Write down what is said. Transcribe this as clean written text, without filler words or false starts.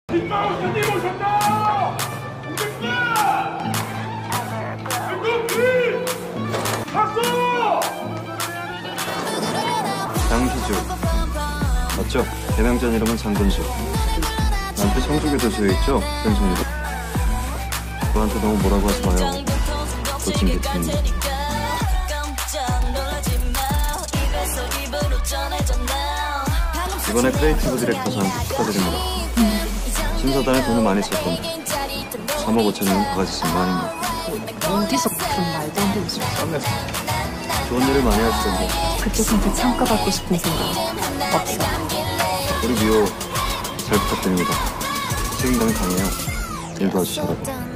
김마우스님 오셨다! 오셨다! 김국기! 박수! 장희주 맞죠? 대명전 이름은 장근수. 나한테 청주교도소에 있죠? 변성이도. 너한테 너무 뭐라고 하지 마요. 멋진 개팀인데. 이번에 크리에이티브 디렉터상 축하드립니다. 심사단에 돈을 많이 쓸 건데 3억 5천이면 바가지 쓴 거 아닌가? 어디서 그런 말도 안 되는 소리. 좋은 일을 많이 하실 텐데. 그쪽한테 평가받고 싶은 생각 없어. 우리 미호 잘 부탁드립니다. 책임감이 강해요. 일도 아주 잘하고.